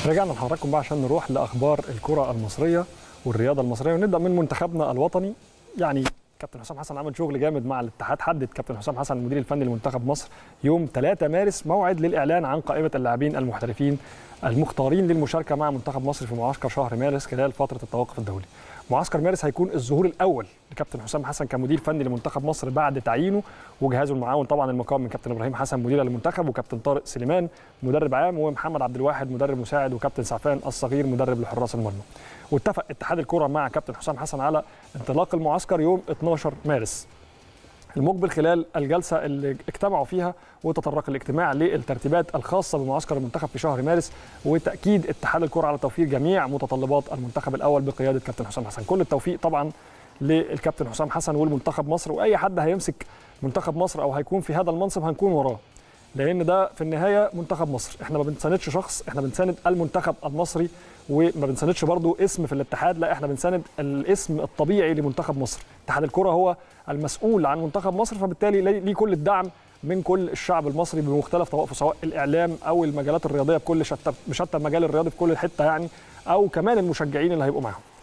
رجعنا لحضراتكم بقى عشان نروح لاخبار الكره المصريه والرياضه المصريه، ونبدا من منتخبنا الوطني. يعني كابتن حسام حسن عمل شغل جامد مع الاتحاد. حدد كابتن حسام حسن المدير الفني لمنتخب مصر يوم 3 مارس موعد للاعلان عن قائمه اللاعبين المحترفين المختارين للمشاركه مع منتخب مصر في معسكر شهر مارس خلال فتره التوقف الدولي. معسكر مارس هيكون الظهور الاول لكابتن حسام حسن كمدير فني لمنتخب مصر بعد تعيينه وجهازه المعاون، طبعا المقام من كابتن ابراهيم حسن مدير للمنتخب، وكابتن طارق سليمان مدرب عام، ومحمد عبد الواحد مدرب مساعد، وكابتن سعفان الصغير مدرب لحراس المرمى. واتفق اتحاد الكره مع كابتن حسام حسن على انطلاق المعسكر يوم 12 مارس المقبل، خلال الجلسه اللي اجتمعوا فيها وتطرق الاجتماع للترتيبات الخاصه بمعسكر المنتخب في شهر مارس، وتاكيد اتحاد الكره على توفير جميع متطلبات المنتخب الاول بقياده كابتن حسام حسن. كل التوفيق طبعا للكابتن حسام حسن والمنتخب مصر، واي حد هيمسك منتخب مصر او هيكون في هذا المنصب هنكون وراه، لان ده في النهايه منتخب مصر. احنا ما بنساندش شخص، احنا بنساند المنتخب المصري، وما بنساندش برضو اسم في الاتحاد، لا احنا بنساند الاسم الطبيعي لمنتخب مصر. اتحاد الكره هو المسؤول عن منتخب مصر، فبالتالي ليه كل الدعم من كل الشعب المصري بمختلف طوائفه، سواء الاعلام او المجالات الرياضيه بشتى المجال الرياضي في كل حته يعني، او كمان المشجعين اللي هيبقوا معاهم.